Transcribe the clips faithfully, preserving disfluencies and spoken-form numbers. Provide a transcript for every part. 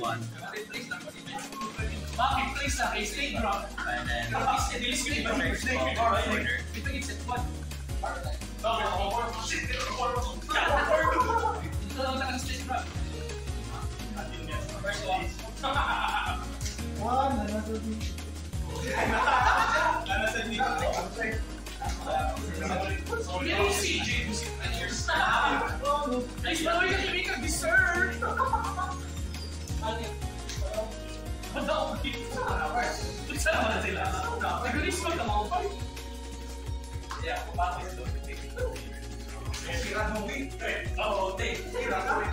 one. Bakit? Place na kay Slade Rock. And then, Bilis ko iba perfect spot order. Ito yung set one. Ito lang lang Slade Rock. First one. One, another beat. Nanasan dito. Pero si J J and your staff. Please, baloy ka kami ka deserve. Wala ako dito. Saan naman na sila? Nag-release mo ka mga pa. Yeah, kapatid ito. Sira mo wait. Oo, take. Sira ka wait.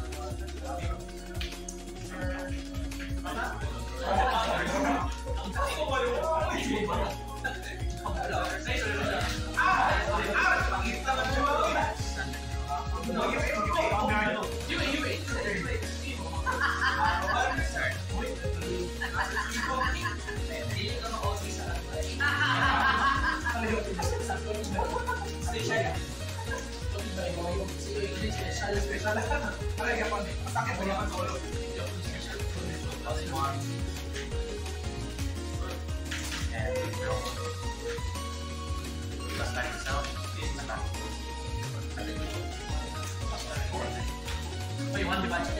Wait, one device.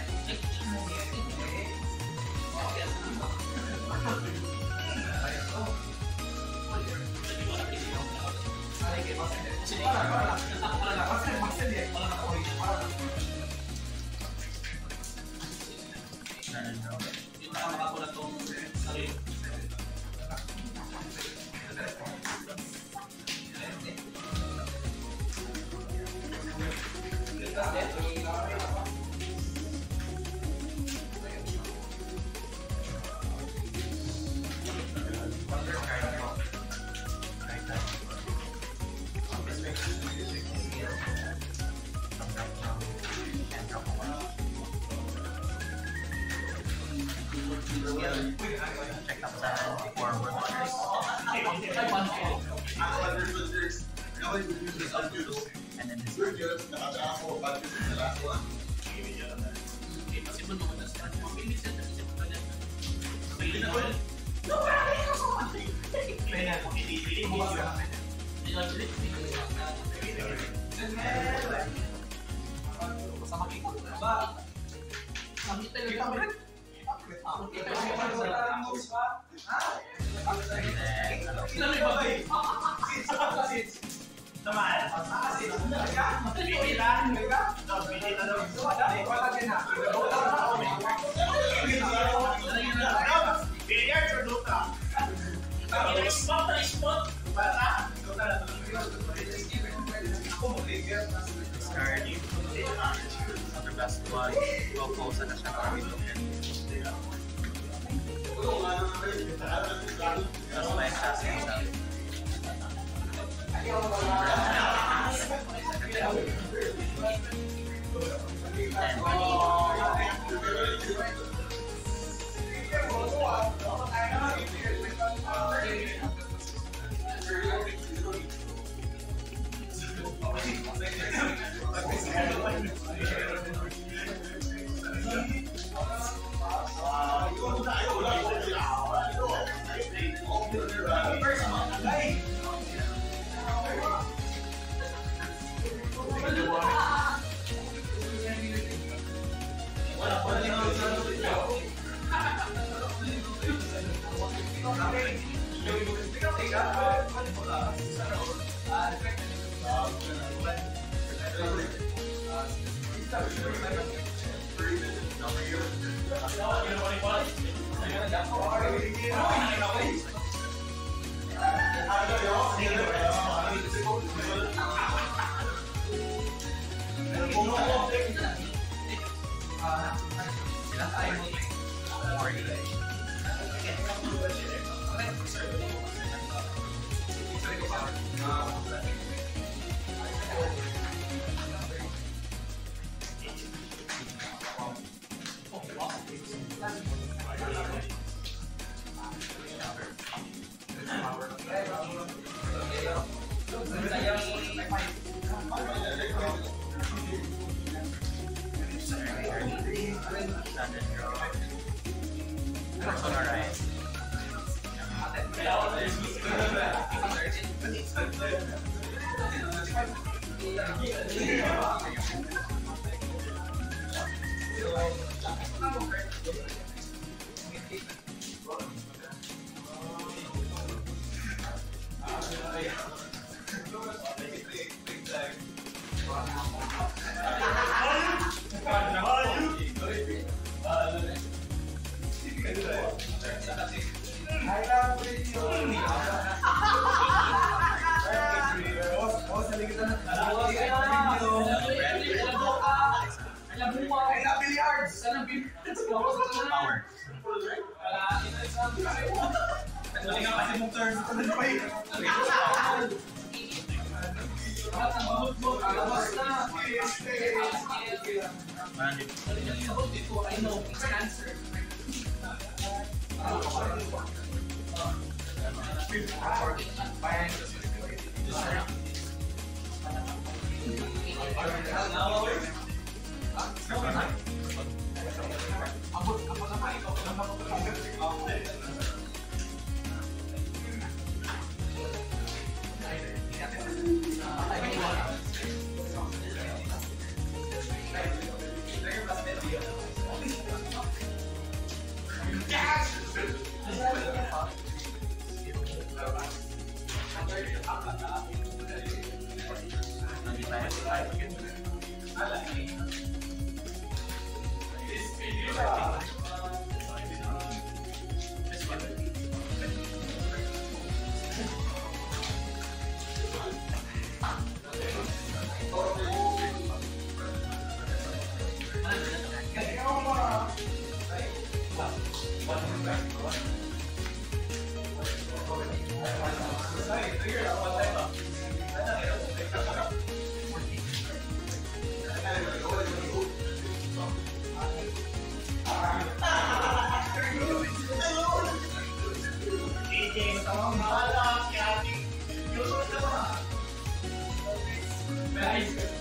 Check up sa forward orders. And then this one. Other best one, focus na siya para itukin. That's my assassin self. Standard draw. I know, it's cancer. Guys,